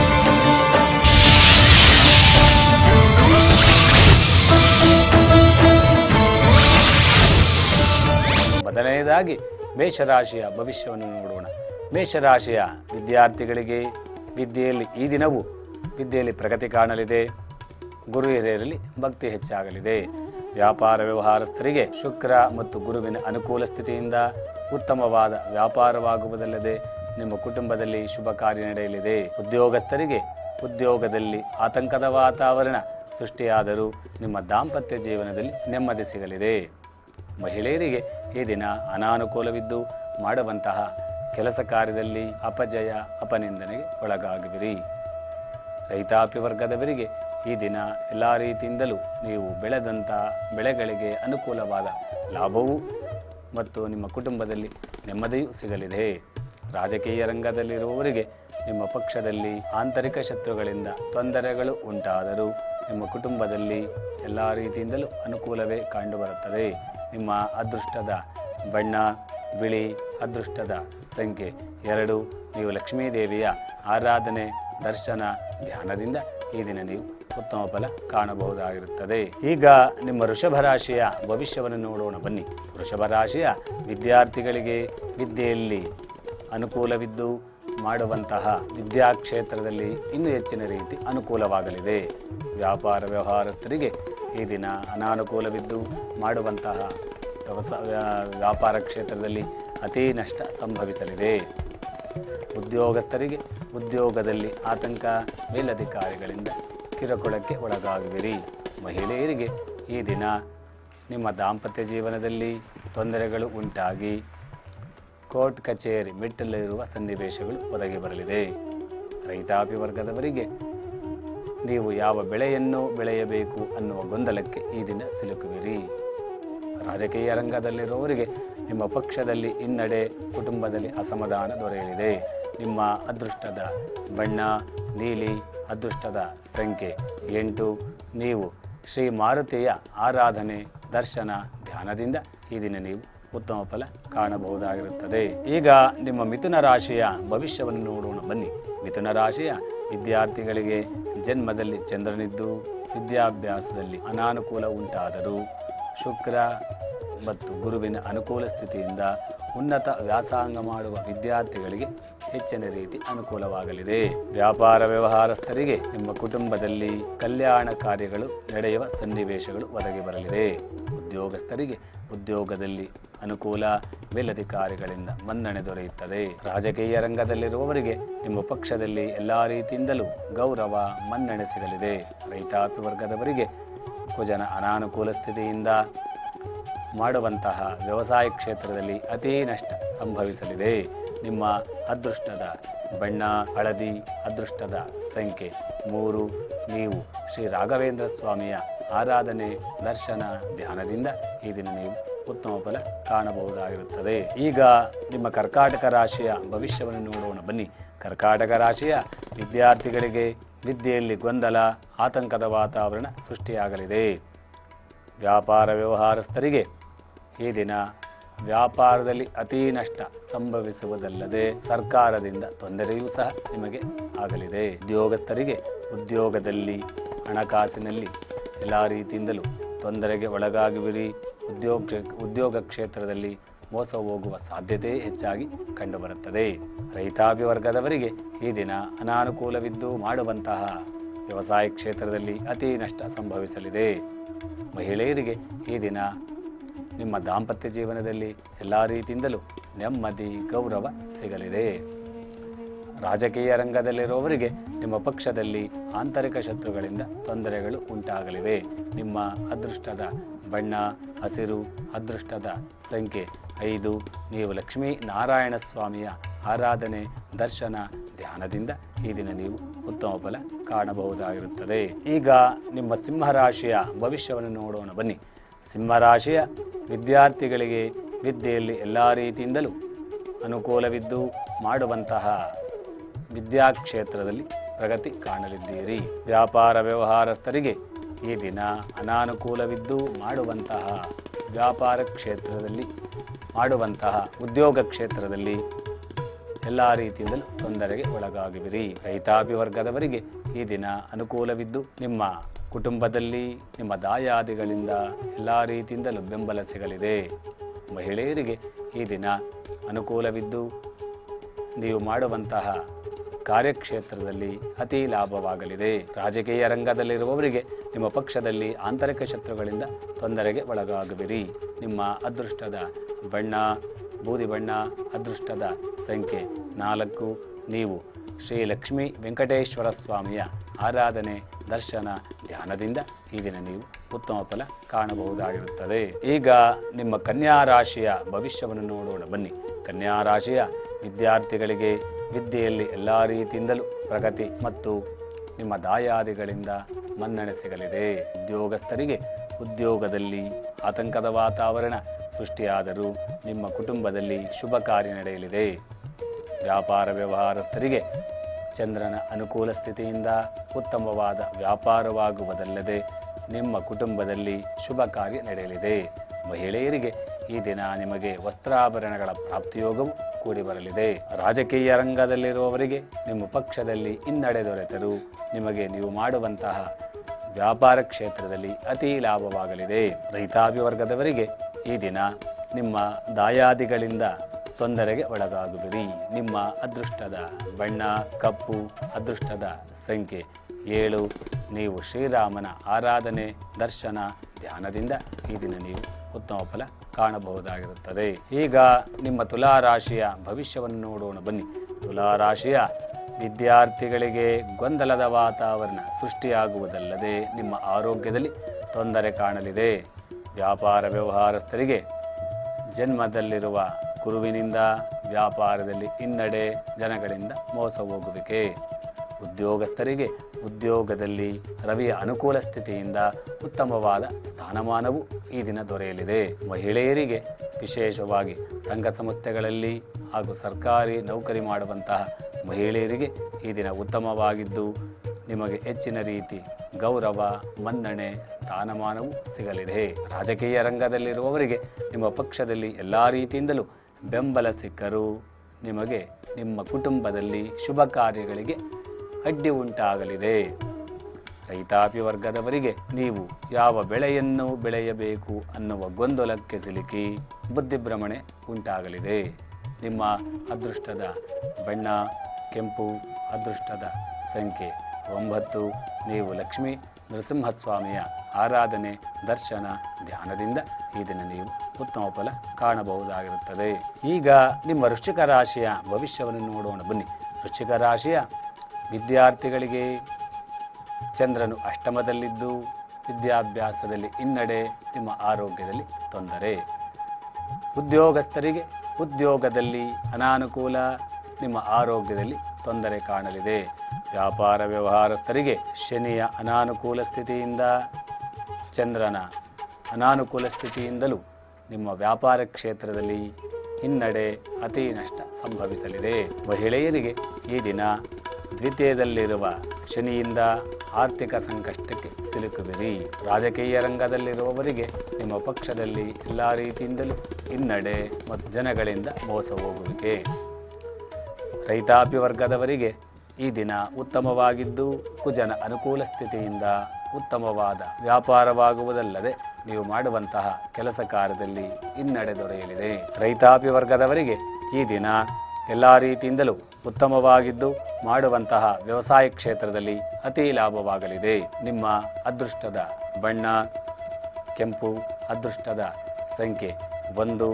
ಮೊದಲನೆಯದಾಗಿ ಮೇಷರಾಶಿಯ ಭವಿಷ್ಯವನ್ನು ನೋಡೋಣ. ಮೇಷರಾಶಿಯ ವಿದ್ಯಾರ್ಥಿಗಳಿಗೆ ವಿದ್ಯೆಯಲ್ಲಿ ಈ ದಿನವೂ ವಿದ್ಯೆಯಲ್ಲಿ ಪ್ರಗತಿ ಕಾಣಲಿದೆ. ಗುರು ಹಿರಿಯರಲ್ಲಿ ಭಕ್ತಿ ಹೆಚ್ಚಾಗಲಿದೆ. ವ್ಯಾಪಾರ ವ್ಯವಹಾರಸ್ಥರಿಗೆ ಶುಕ್ರ ಮತ್ತು ಗುರುವಿನ ಅನುಕೂಲ ಸ್ಥಿತಿಯಿಂದ ಉತ್ತಮವಾದ ವ್ಯಾಪಾರವಾಗುವುದಲ್ಲದೆ ನಿಮ್ಮ ಕುಟುಂಬದಲ್ಲಿ ಶುಭ ಕಾರ್ಯ ನಡೆಯಲಿದೆ. ಉದ್ಯೋಗಸ್ಥರಿಗೆ ಉದ್ಯೋಗದಲ್ಲಿ ಆತಂಕದ ವಾತಾವರಣ ಸೃಷ್ಟಿಯಾದರೂ ನಿಮ್ಮ ದಾಂಪತ್ಯ ಜೀವನದಲ್ಲಿ ನೆಮ್ಮದಿ ಸಿಗಲಿದೆ. ಮಹಿಳೆಯರಿಗೆ ಈ ದಿನ ಅನಾನುಕೂಲವಿದ್ದು ಮಾಡುವಂತಹ ಕೆಲಸ ಕಾರ್ಯದಲ್ಲಿ ಅಪಜಯ ಅಪನಿಂದನೆಗೆ ಒಳಗಾಗುವಿರಿ. ರೈತಾಪಿ ವರ್ಗದವರಿಗೆ ಈ ದಿನ ಎಲ್ಲ ರೀತಿಯಿಂದಲೂ ನೀವು ಬೆಳೆದಂಥ ಬೆಳೆಗಳಿಗೆ ಅನುಕೂಲವಾದ ಲಾಭವೂ ಮತ್ತು ನಿಮ್ಮ ಕುಟುಂಬದಲ್ಲಿ ನೆಮ್ಮದಿಯೂ ಸಿಗಲಿದೆ. ರಾಜಕೀಯ ರಂಗದಲ್ಲಿರುವವರಿಗೆ ನಿಮ್ಮ ಪಕ್ಷದಲ್ಲಿ ಆಂತರಿಕ ಶತ್ರುಗಳಿಂದ ತೊಂದರೆಗಳು ಉಂಟಾದರೂ ನಿಮ್ಮ ಕುಟುಂಬದಲ್ಲಿ ಎಲ್ಲ ರೀತಿಯಿಂದಲೂ ಅನುಕೂಲವೇ ಕಂಡುಬರುತ್ತದೆ. ನಿಮ್ಮ ಅದೃಷ್ಟದ ಬಣ್ಣ ಬಿಳಿ, ಅದೃಷ್ಟದ ಸಂಖ್ಯೆ 2. ನೀವು ಲಕ್ಷ್ಮೀದೇವಿಯ ಆರಾಧನೆ, ದರ್ಶನ, ಧ್ಯಾನದಿಂದ ಈ ದಿನ ನೀವು ಉತ್ತಮ ಫಲ ಕಾಣಬಹುದಾಗಿರುತ್ತದೆ. ಈಗ ನಿಮ್ಮ ವೃಷಭ ರಾಶಿಯ ಭವಿಷ್ಯವನ್ನು ನೋಡೋಣ ಬನ್ನಿ. ವೃಷಭ ರಾಶಿಯ ವಿದ್ಯಾರ್ಥಿಗಳಿಗೆ ವಿದ್ಯೆಯಲ್ಲಿ ಅನುಕೂಲವಿದ್ದು ಮಾಡುವಂತಹ ವಿದ್ಯಾ ಕ್ಷೇತ್ರದಲ್ಲಿ ಇನ್ನೂ ಹೆಚ್ಚಿನ ರೀತಿ ಅನುಕೂಲವಾಗಲಿದೆ. ವ್ಯಾಪಾರ ವ್ಯವಹಾರಸ್ಥರಿಗೆ ಈ ದಿನ ಅನಾನುಕೂಲವಿದ್ದು ಮಾಡುವಂತಹ ವ್ಯಾಪಾರ ಕ್ಷೇತ್ರದಲ್ಲಿ ಅತೀ ನಷ್ಟ ಸಂಭವಿಸಲಿದೆ. ಉದ್ಯೋಗಸ್ಥರಿಗೆ ಉದ್ಯೋಗದಲ್ಲಿ ಆತಂಕ, ಮೇಲಧಿಕಾರಿಗಳಿಂದ ಕಿರುಕುಳಕ್ಕೆ ಒಳಗಾಗುವಿರಿ. ಮಹಿಳೆಯರಿಗೆ ಈ ದಿನ ನಿಮ್ಮ ದಾಂಪತ್ಯ ಜೀವನದಲ್ಲಿ ತೊಂದರೆಗಳು ಉಂಟಾಗಿ ಕೋರ್ಟ್ ಕಚೇರಿ ಮೆಟ್ಟಲಿರುವ ಸನ್ನಿವೇಶಗಳು ಒದಗಿ ಬರಲಿದೆ. ರೈತಾಪಿ ವರ್ಗದವರಿಗೆ ನೀವು ಯಾವ ಬೆಳೆಯನ್ನು ಬೆಳೆಯಬೇಕು ಅನ್ನುವ ಗೊಂದಲಕ್ಕೆ ಈ ದಿನ ಸಿಲುಕುವಿರಿ. ರಾಜಕೀಯ ರಂಗದಲ್ಲಿರುವವರಿಗೆ ನಿಮ್ಮ ಪಕ್ಷದಲ್ಲಿ ಹಿನ್ನಡೆ, ಕುಟುಂಬದಲ್ಲಿ ಅಸಮಾಧಾನ ದೊರೆಯಲಿದೆ. ನಿಮ್ಮ ಅದೃಷ್ಟದ ಬಣ್ಣ ನೀಲಿ, ಅದೃಷ್ಟದ ಸಂಖ್ಯೆ 8. ನೀವು ಶ್ರೀ ಮಾರುತಿಯ ಆರಾಧನೆ, ದರ್ಶನ, ಧ್ಯಾನದಿಂದ ಈ ದಿನ ನೀವು ಉತ್ತಮ ಫಲ ಕಾಣಬಹುದಾಗಿರುತ್ತದೆ. ಈಗ ನಿಮ್ಮ ಮಿಥುನ ರಾಶಿಯ ಭವಿಷ್ಯವನ್ನು ನೋಡೋಣ ಬನ್ನಿ. ಮಿಥುನ ರಾಶಿಯ ವಿದ್ಯಾರ್ಥಿಗಳಿಗೆ ಜನ್ಮದಲ್ಲಿ ಚಂದ್ರನಿದ್ದು ವಿದ್ಯಾಭ್ಯಾಸದಲ್ಲಿ ಅನಾನುಕೂಲ ಉಂಟಾದರೂ ಶುಕ್ರ ಮತ್ತು ಗುರುವಿನ ಅನುಕೂಲ ಸ್ಥಿತಿಯಿಂದ ಉನ್ನತ ವ್ಯಾಸಂಗ ಮಾಡುವ ವಿದ್ಯಾರ್ಥಿಗಳಿಗೆ ಹೆಚ್ಚಿನ ರೀತಿ ಅನುಕೂಲವಾಗಲಿದೆ. ವ್ಯಾಪಾರ ವ್ಯವಹಾರಸ್ಥರಿಗೆ ನಿಮ್ಮ ಕುಟುಂಬದಲ್ಲಿ ಕಲ್ಯಾಣ ಕಾರ್ಯಗಳು ನಡೆಯುವ ಸನ್ನಿವೇಶಗಳು ಒದಗಿ ಬರಲಿದೆ. ಉದ್ಯೋಗಸ್ಥರಿಗೆ ಉದ್ಯೋಗದಲ್ಲಿ ಅನುಕೂಲ, ಮೇಲಧಿಕಾರಿಗಳಿಂದ ಮನ್ನಣೆ ದೊರೆಯುತ್ತದೆ. ರಾಜಕೀಯ ರಂಗದಲ್ಲಿರುವವರಿಗೆ ನಿಮ್ಮ ಪಕ್ಷದಲ್ಲಿ ಎಲ್ಲಾ ರೀತಿಯಿಂದಲೂ ಗೌರವ, ಮನ್ನಣೆ ಸಿಗಲಿದೆ. ರೈತಾಪಿ ವರ್ಗದವರಿಗೆ ಕುಜನ ಅನಾನುಕೂಲ ಸ್ಥಿತಿಯಿಂದ ಮಾಡುವಂತಹ ವ್ಯವಸಾಯ ಕ್ಷೇತ್ರದಲ್ಲಿ ಅತೀ ನಷ್ಟ ಸಂಭವಿಸಲಿದೆ. ನಿಮ್ಮ ಅದೃಷ್ಟದ ಬಣ್ಣ ಹಳದಿ, ಅದೃಷ್ಟದ ಸಂಖ್ಯೆ 3. ನೀವು ಶ್ರೀ ರಾಘವೇಂದ್ರ ಸ್ವಾಮಿಯ ಆರಾಧನೆ, ದರ್ಶನ, ಧ್ಯಾನದಿಂದ ಈ ದಿನ ನೀವು ಉತ್ತಮ ಫಲ ಕಾಣಬಹುದಾಗಿರುತ್ತದೆ. ಈಗ ನಿಮ್ಮ ಕರ್ಕಾಟಕ ರಾಶಿಯ ಭವಿಷ್ಯವನ್ನು ನೋಡೋಣ ಬನ್ನಿ. ಕರ್ಕಾಟಕ ರಾಶಿಯ ವಿದ್ಯಾರ್ಥಿಗಳಿಗೆ ವಿದ್ಯೆಯಲ್ಲಿ ಗೊಂದಲ, ಆತಂಕದ ವಾತಾವರಣ ಸೃಷ್ಟಿಯಾಗಲಿದೆ. ವ್ಯಾಪಾರ ವ್ಯವಹಾರಸ್ಥರಿಗೆ ಈ ದಿನ ವ್ಯಾಪಾರದಲ್ಲಿ ಅತೀ ನಷ್ಟ ಸಂಭವಿಸುವುದಲ್ಲದೆ ಸರ್ಕಾರದಿಂದ ತೊಂದರೆಯೂ ಸಹ ನಿಮಗೆ ಆಗಲಿದೆ. ಉದ್ಯೋಗಸ್ಥರಿಗೆ ಉದ್ಯೋಗದಲ್ಲಿ, ಹಣಕಾಸಿನಲ್ಲಿ ಎಲ್ಲ ರೀತಿಯಿಂದಲೂ ತೊಂದರೆಗೆ ಒಳಗಾಗುವಿರಿ. ಉದ್ಯೋಗ ಕ್ಷೇತ್ರದಲ್ಲಿ ಮೋಸ ಹೋಗುವ ಸಾಧ್ಯತೆ ಹೆಚ್ಚಾಗಿ ಕಂಡುಬರುತ್ತದೆ. ರೈತಾಪಿ ವರ್ಗದವರಿಗೆ ಈ ದಿನ ಅನಾನುಕೂಲವಿದ್ದು ಮಾಡುವಂತಹ ವ್ಯವಸಾಯ ಕ್ಷೇತ್ರದಲ್ಲಿ ಅತೀ ನಷ್ಟ ಸಂಭವಿಸಲಿದೆ. ಮಹಿಳೆಯರಿಗೆ ಈ ದಿನ ನಿಮ್ಮ ದಾಂಪತ್ಯ ಜೀವನದಲ್ಲಿ ಎಲ್ಲ ರೀತಿಯಿಂದಲೂ ನೆಮ್ಮದಿ, ಗೌರವ ಸಿಗಲಿದೆ. ರಾಜಕೀಯ ರಂಗದಲ್ಲಿರುವವರಿಗೆ ನಿಮ್ಮ ಪಕ್ಷದಲ್ಲಿ ಆಂತರಿಕ ಶತ್ರುಗಳಿಂದ ತೊಂದರೆಗಳು ಉಂಟಾಗಲಿವೆ. ನಿಮ್ಮ ಅದೃಷ್ಟದ ಬಣ್ಣ ಹಸಿರು, ಅದೃಷ್ಟದ ಸಂಖ್ಯೆ 5. ನೀವು ಲಕ್ಷ್ಮೀ ನಾರಾಯಣ ಸ್ವಾಮಿಯ ಆರಾಧನೆ, ದರ್ಶನ, ಧ್ಯಾನದಿಂದ ಈ ದಿನ ನೀವು ಉತ್ತಮ ಫಲ ಕಾಣಬಹುದಾಗಿರುತ್ತದೆ. ಈಗ ನಿಮ್ಮ ಸಿಂಹರಾಶಿಯ ಭವಿಷ್ಯವನ್ನು ನೋಡೋಣ ಬನ್ನಿ. ಸಿಂಹರಾಶಿಯ ವಿದ್ಯಾರ್ಥಿಗಳಿಗೆ ವಿದ್ಯೆಯಲ್ಲಿ ಎಲ್ಲ ರೀತಿಯಿಂದಲೂ ಅನುಕೂಲವಿದ್ದು ಮಾಡುವಂತಹ ವಿದ್ಯಾಕ್ಷೇತ್ರದಲ್ಲಿ ಪ್ರಗತಿ ಕಾಣಲಿದ್ದೀರಿ. ವ್ಯಾಪಾರ ವ್ಯವಹಾರಸ್ಥರಿಗೆ ಈ ದಿನ ಅನಾನುಕೂಲವಿದ್ದು ಮಾಡುವಂತಹ ವ್ಯಾಪಾರ ಕ್ಷೇತ್ರದಲ್ಲಿ ಮಾಡುವಂತಹ ಉದ್ಯೋಗ ಕ್ಷೇತ್ರದಲ್ಲಿ ಎಲ್ಲ ರೀತಿಯಿಂದಲೂ ತೊಂದರೆಗೆ ಒಳಗಾಗುವಿರಿ. ರೈತಾಪಿ ವರ್ಗದವರಿಗೆ ಈ ದಿನ ಅನುಕೂಲವಿದ್ದು ನಿಮ್ಮ ಕುಟುಂಬದಲ್ಲಿ ನಿಮ್ಮ ದಾಯಾದಿಗಳಿಂದ ಎಲ್ಲ ರೀತಿಯಿಂದಲೂ ಬೆಂಬಲ ಸಿಗಲಿದೆ. ಮಹಿಳೆಯರಿಗೆ ಈ ದಿನ ಅನುಕೂಲವಿದ್ದು ನೀವು ಮಾಡುವಂತಹ ಕಾರ್ಯಕ್ಷೇತ್ರದಲ್ಲಿ ಅತಿ ಲಾಭವಾಗಲಿದೆ. ರಾಜಕೀಯ ರಂಗದಲ್ಲಿರುವವರಿಗೆ ನಿಮ್ಮ ಪಕ್ಷದಲ್ಲಿ ಆಂತರಿಕ ಶತ್ರುಗಳಿಂದ ತೊಂದರೆಗೆ ಒಳಗಾಗುವಿರಿ. ನಿಮ್ಮ ಅದೃಷ್ಟದ ಬಣ್ಣ ಬೂದಿ ಬಣ್ಣ, ಅದೃಷ್ಟದ ಸಂಖ್ಯೆ 4. ನೀವು ಶ್ರೀ ಲಕ್ಷ್ಮೀ ವೆಂಕಟೇಶ್ವರ ಸ್ವಾಮಿಯ ಆರಾಧನೆ, ದರ್ಶನ, ಧ್ಯಾನದಿಂದ ಈ ದಿನ ನೀವು ಉತ್ತಮ ಫಲ ಕಾಣಬಹುದಾಗಿರುತ್ತದೆ. ಈಗ ನಿಮ್ಮ ಕನ್ಯಾ ರಾಶಿಯ ಭವಿಷ್ಯವನ್ನು ನೋಡೋಣ ಬನ್ನಿ. ಕನ್ಯಾ ರಾಶಿಯ ವಿದ್ಯಾರ್ಥಿಗಳಿಗೆ ವಿದ್ಯೆಯಲ್ಲಿ ಎಲ್ಲ ರೀತಿಯಿಂದಲೂ ಪ್ರಗತಿ ಮತ್ತು ನಿಮ್ಮ ದಾಯಾದಿಗಳಿಂದ ಮನ್ನಣೆ ಸಿಗಲಿದೆ. ಉದ್ಯೋಗಸ್ಥರಿಗೆ ಉದ್ಯೋಗದಲ್ಲಿ ಆತಂಕದ ವಾತಾವರಣ ಸೃಷ್ಟಿಯಾದರೂ ನಿಮ್ಮ ಕುಟುಂಬದಲ್ಲಿ ಶುಭ ಕಾರ್ಯ ನಡೆಯಲಿದೆ. ವ್ಯಾಪಾರ ವ್ಯವಹಾರಸ್ಥರಿಗೆ ಚಂದ್ರನ ಅನುಕೂಲ ಸ್ಥಿತಿಯಿಂದ ಉತ್ತಮವಾದ ವ್ಯಾಪಾರವಾಗುವುದಲ್ಲದೆ ನಿಮ್ಮ ಕುಟುಂಬದಲ್ಲಿ ಶುಭ ಕಾರ್ಯ ನಡೆಯಲಿದೆ. ಮಹಿಳೆಯರಿಗೆ ಈ ದಿನ ನಿಮಗೆ ವಸ್ತ್ರಾಭರಣಗಳ ಪ್ರಾಪ್ತಿಯೋಗವು ಕೂಡಿ ಬರಲಿದೆ. ರಾಜಕೀಯ ರಂಗದಲ್ಲಿರುವವರಿಗೆ ನಿಮ್ಮ ಪಕ್ಷದಲ್ಲಿ ಹಿನ್ನಡೆ ದೊರೆತರೂ ನಿಮಗೆ ನೀವು ಮಾಡುವಂತಹ ವ್ಯಾಪಾರ ಕ್ಷೇತ್ರದಲ್ಲಿ ಅತಿ ಲಾಭವಾಗಲಿದೆ. ರೈತಾಪಿ ವರ್ಗದವರಿಗೆ ಈ ದಿನ ನಿಮ್ಮ ದಾಯಾದಿಗಳಿಂದ ತೊಂದರೆಗೆ ಒಳಗಾಗುವಿರಿ. ನಿಮ್ಮ ಅದೃಷ್ಟದ ಬಣ್ಣ ಕಪ್ಪು, ಅದೃಷ್ಟದ ಸಂಖ್ಯೆ 7. ನೀವು ಶ್ರೀರಾಮನ ಆರಾಧನೆ, ದರ್ಶನ, ಧ್ಯಾನದಿಂದ ಈ ದಿನ ನೀವು ಉತ್ತಮ ಫಲ ಕಾಣಬಹುದಾಗಿರುತ್ತದೆ. ಈಗ ನಿಮ್ಮ ತುಲಾರಾಶಿಯ ಭವಿಷ್ಯವನ್ನು ನೋಡೋಣ ಬನ್ನಿ. ತುಲಾರಾಶಿಯ ವಿದ್ಯಾರ್ಥಿಗಳಿಗೆ ಗೊಂದಲದ ವಾತಾವರಣ ಸೃಷ್ಟಿಯಾಗುವುದಲ್ಲದೆ ನಿಮ್ಮ ಆರೋಗ್ಯದಲ್ಲಿ ತೊಂದರೆ ಕಾಣಲಿದೆ. ವ್ಯಾಪಾರ ವ್ಯವಹಾರಸ್ಥರಿಗೆ ಜನ್ಮದಲ್ಲಿರುವ ಗುರುವಿನಿಂದ ವ್ಯಾಪಾರದಲ್ಲಿ ಹಿನ್ನಡೆ, ಜನಗಳಿಂದ ಮೋಸ ಹೋಗುವಿಕೆ. ಉದ್ಯೋಗಸ್ಥರಿಗೆ ಉದ್ಯೋಗದಲ್ಲಿ ರವಿಯ ಅನುಕೂಲ ಸ್ಥಿತಿಯಿಂದ ಉತ್ತಮವಾದ ಸ್ಥಾನಮಾನವು ಈ ದಿನ ದೊರೆಯಲಿದೆ. ಮಹಿಳೆಯರಿಗೆ ವಿಶೇಷವಾಗಿ ಸಂಘ ಸಂಸ್ಥೆಗಳಲ್ಲಿ ಹಾಗೂ ಸರ್ಕಾರಿ ನೌಕರಿ ಮಾಡುವಂತಹ ಮಹಿಳೆಯರಿಗೆ ಈ ದಿನ ಉತ್ತಮವಾಗಿದ್ದು ನಿಮಗೆ ಹೆಚ್ಚಿನ ರೀತಿ ಗೌರವ, ಮನ್ನಣೆ, ಸ್ಥಾನಮಾನವು ಸಿಗಲಿದೆ. ರಾಜಕೀಯ ರಂಗದಲ್ಲಿರುವವರಿಗೆ ನಿಮ್ಮ ಪಕ್ಷದಲ್ಲಿ ಎಲ್ಲ ರೀತಿಯಿಂದಲೂ ಬೆಂಬಲ ಸಿಕ್ಕರೂ ನಿಮಗೆ ನಿಮ್ಮ ಕುಟುಂಬದಲ್ಲಿ ಶುಭ ಕಾರ್ಯಗಳಿಗೆ ಅಡ್ಡಿ ಉಂಟಾಗಲಿದೆ. ರೈತಾಪಿ ವರ್ಗದವರಿಗೆ ನೀವು ಯಾವ ಬೆಳೆಯನ್ನು ಬೆಳೆಯಬೇಕು ಅನ್ನುವ ಗೊಂದಲಕ್ಕೆ ಸಿಲುಕಿ ಬುದ್ಧಿಭ್ರಮಣೆ ಉಂಟಾಗಲಿದೆ. ನಿಮ್ಮ ಅದೃಷ್ಟದ ಬಣ್ಣ ಕೆಂಪು, ಅದೃಷ್ಟದ ಸಂಖ್ಯೆ 9. ನೀವು ಲಕ್ಷ್ಮೀ ನರಸಿಂಹಸ್ವಾಮಿಯ ಆರಾಧನೆ, ದರ್ಶನ, ಧ್ಯಾನದಿಂದ ಈ ದಿನ ನೀವು ಉತ್ತಮ ಫಲ ಕಾಣಬಹುದಾಗಿರುತ್ತದೆ. ಈಗ ನಿಮ್ಮ ವೃಶ್ಚಿಕ ರಾಶಿಯ ಭವಿಷ್ಯವನ್ನು ನೋಡೋಣ ಬನ್ನಿ. ವೃಶ್ಚಿಕ ರಾಶಿಯ ವಿದ್ಯಾರ್ಥಿಗಳಿಗೆ ಚಂದ್ರನು ಅಷ್ಟಮದಲ್ಲಿದ್ದು ವಿದ್ಯಾಭ್ಯಾಸದಲ್ಲಿ ಹಿನ್ನಡೆ, ನಿಮ್ಮ ಆರೋಗ್ಯದಲ್ಲಿ ತೊಂದರೆ. ಉದ್ಯೋಗಸ್ಥರಿಗೆ ಉದ್ಯೋಗದಲ್ಲಿ ಅನಾನುಕೂಲ, ನಿಮ್ಮ ಆರೋಗ್ಯದಲ್ಲಿ ತೊಂದರೆ ಕಾಣಲಿದೆ. ವ್ಯಾಪಾರ ವ್ಯವಹಾರಸ್ಥರಿಗೆ ಶನಿಯ ಅನಾನುಕೂಲ ಸ್ಥಿತಿಯಿಂದ, ಚಂದ್ರನ ಅನಾನುಕೂಲ ಸ್ಥಿತಿಯಿಂದಲೂ ನಿಮ್ಮ ವ್ಯಾಪಾರ ಕ್ಷೇತ್ರದಲ್ಲಿ ಹಿನ್ನಡೆ, ಅತಿ ನಷ್ಟ ಸಂಭವಿಸಲಿದೆ. ಮಹಿಳೆಯರಿಗೆ ಈ ದಿನ ದ್ವಿತೀಯದಲ್ಲಿರುವ ಶನಿಯಿಂದ ಆರ್ಥಿಕ ಸಂಕಷ್ಟಕ್ಕೆ ಸಿಲುಕುವಿರಿ. ರಾಜಕೀಯ ರಂಗದಲ್ಲಿರುವವರಿಗೆ ನಿಮ್ಮ ಪಕ್ಷದಲ್ಲಿ ಎಲ್ಲ ರೀತಿಯಿಂದಲೂ ಹಿನ್ನಡೆ ಮತ್ತು ಜನಗಳಿಂದ ಮೋಸ ಹೋಗುವಿಕೆ. ರೈತಾಪಿ ವರ್ಗದವರಿಗೆ ಈ ದಿನ ಉತ್ತಮವಾಗಿದ್ದು ಕುಜನ ಅನುಕೂಲ ಸ್ಥಿತಿಯಿಂದ ಉತ್ತಮವಾದ ವ್ಯಾಪಾರವಾಗುವುದಲ್ಲದೆ ನೀವು ಮಾಡುವಂತಹ ಕೆಲಸ ಕಾರ್ಯದಲ್ಲಿ ಹಿನ್ನಡೆ ದೊರೆಯಲಿದೆ. ರೈತಾಪಿ ವರ್ಗದವರಿಗೆ ಈ ದಿನ ಎಲ್ಲ ರೀತಿಯಿಂದಲೂ ಉತ್ತಮವಾಗಿದ್ದು ಮಾಡುವಂತಹ ವ್ಯವಸಾಯ ಕ್ಷೇತ್ರದಲ್ಲಿ ಅತಿ ಲಾಭವಾಗಲಿದೆ. ನಿಮ್ಮ ಅದೃಷ್ಟದ ಬಣ್ಣ ಕೆಂಪು, ಅದೃಷ್ಟದ ಸಂಖ್ಯೆ 1.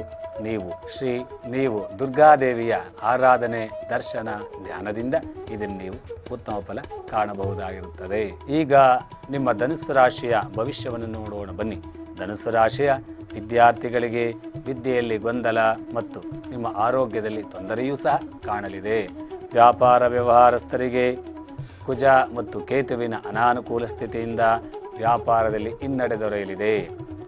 ನೀವು ದುರ್ಗಾದೇವಿಯ ಆರಾಧನೆ, ದರ್ಶನ, ಧ್ಯಾನದಿಂದ ಇದನ್ನು ನೀವು ಉತ್ತಮ ಫಲ ಕಾಣಬಹುದಾಗಿರುತ್ತದೆ. ಈಗ ನಿಮ್ಮ ಧನುಸ್ಸು ರಾಶಿಯ ಭವಿಷ್ಯವನ್ನು ನೋಡೋಣ ಬನ್ನಿ. ಧನುಸ್ಸು ರಾಶಿಯ ವಿದ್ಯಾರ್ಥಿಗಳಿಗೆ ವಿದ್ಯೆಯಲ್ಲಿ ಗೊಂದಲ ಮತ್ತು ನಿಮ್ಮ ಆರೋಗ್ಯದಲ್ಲಿ ತೊಂದರೆಯೂ ಸಹ ಕಾಣಲಿದೆ. ವ್ಯಾಪಾರ ವ್ಯವಹಾರಸ್ಥರಿಗೆ ಕುಜ ಮತ್ತು ಕೇತುವಿನ ಅನಾನುಕೂಲ ಸ್ಥಿತಿಯಿಂದ ವ್ಯಾಪಾರದಲ್ಲಿ ಹಿನ್ನಡೆ ದೊರೆಯಲಿದೆ.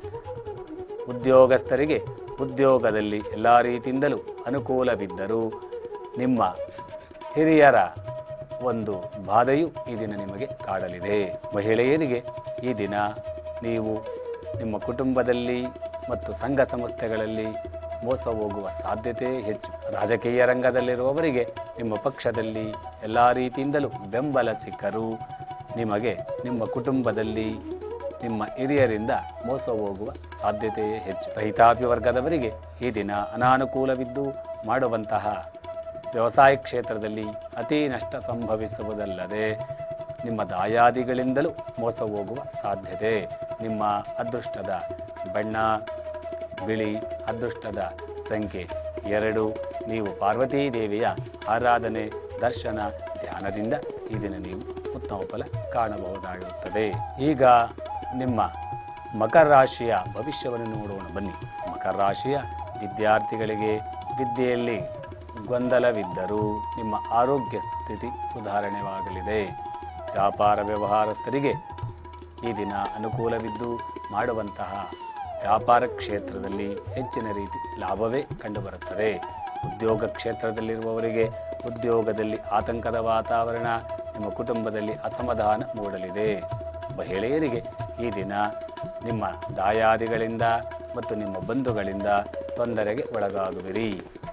ಉದ್ಯೋಗಸ್ಥರಿಗೆ ಉದ್ಯೋಗದಲ್ಲಿ ಎಲ್ಲ ರೀತಿಯಿಂದಲೂ ಅನುಕೂಲವಿದ್ದರೂ ನಿಮ್ಮ ಹಿರಿಯರ ಒಂದು ಬಾಧೆಯು ಈ ದಿನ ನಿಮಗೆ ಕಾಡಲಿದೆ. ಮಹಿಳೆಯರಿಗೆ ಈ ದಿನ ನೀವು ನಿಮ್ಮ ಕುಟುಂಬದಲ್ಲಿ ಮತ್ತು ಸಂಘ ಸಂಸ್ಥೆಗಳಲ್ಲಿ ಮೋಸ ಹೋಗುವ ಸಾಧ್ಯತೆ ಹೆಚ್ಚು. ರಾಜಕೀಯ ರಂಗದಲ್ಲಿರುವವರಿಗೆ ನಿಮ್ಮ ಪಕ್ಷದಲ್ಲಿ ಎಲ್ಲ ರೀತಿಯಿಂದಲೂ ಬೆಂಬಲ ಸಿಕ್ಕರೂ ನಿಮಗೆ ನಿಮ್ಮ ಕುಟುಂಬದಲ್ಲಿ ನಿಮ್ಮ ಹಿರಿಯರಿಂದ ಮೋಸ ಹೋಗುವ ಸಾಧ್ಯತೆಯೇ ಹೆಚ್ಚು. ರೈತಾಪಿ ವರ್ಗದವರಿಗೆ ಈ ದಿನ ಅನಾನುಕೂಲವಿದ್ದು ಮಾಡುವಂತಹ ವ್ಯವಸಾಯ ಕ್ಷೇತ್ರದಲ್ಲಿ ಅತಿ ನಷ್ಟ ಸಂಭವಿಸುವುದಲ್ಲದೆ ನಿಮ್ಮ ದಾಯಾದಿಗಳಿಂದಲೂ ಮೋಸ ಹೋಗುವ ಸಾಧ್ಯತೆ. ನಿಮ್ಮ ಅದೃಷ್ಟದ ಬಣ್ಣ ಬಿಳಿ, ಅದೃಷ್ಟದ ಸಂಖ್ಯೆ 2. ನೀವು ಪಾರ್ವತೀ ದೇವಿಯ ಆರಾಧನೆ, ದರ್ಶನ, ಧ್ಯಾನದಿಂದ ಈ ದಿನ ನೀವು ಉತ್ತಮ ಫಲ ಕಾಣಬಹುದಾಗಿರುತ್ತದೆ. ಈಗ ನಿಮ್ಮ ಮಕರ ರಾಶಿಯ ಭವಿಷ್ಯವನ್ನು ನೋಡೋಣ ಬನ್ನಿ. ಮಕರ ರಾಶಿಯ ವಿದ್ಯಾರ್ಥಿಗಳಿಗೆ ವಿದ್ಯೆಯಲ್ಲಿ ಗೊಂದಲವಿದ್ದರೂ ನಿಮ್ಮ ಆರೋಗ್ಯ ಸ್ಥಿತಿ ಸುಧಾರಣೆಯಾಗಲಿದೆ. ವ್ಯಾಪಾರ ವ್ಯವಹಾರಸ್ಥರಿಗೆ ಈ ದಿನ ಅನುಕೂಲವಿದ್ದು ಮಾಡುವಂತಹ ವ್ಯಾಪಾರ ಕ್ಷೇತ್ರದಲ್ಲಿ ಹೆಚ್ಚಿನ ರೀತಿ ಲಾಭವೇ ಕಂಡುಬರುತ್ತದೆ. ಉದ್ಯೋಗ ಕ್ಷೇತ್ರದಲ್ಲಿರುವವರಿಗೆ ಉದ್ಯೋಗದಲ್ಲಿ ಆತಂಕದ ವಾತಾವರಣ, ನಿಮ್ಮ ಕುಟುಂಬದಲ್ಲಿ ಅಸಮಾಧಾನ ಮೂಡಲಿದೆ. ಮಹಿಳೆಯರಿಗೆ ಈ ದಿನ ನಿಮ್ಮ ದಾಯಾದಿಗಳಿಂದ ಮತ್ತು ನಿಮ್ಮ ಬಂಧುಗಳಿಂದ ತೊಂದರೆಗೆ ಒಳಗಾಗುವಿರಿ.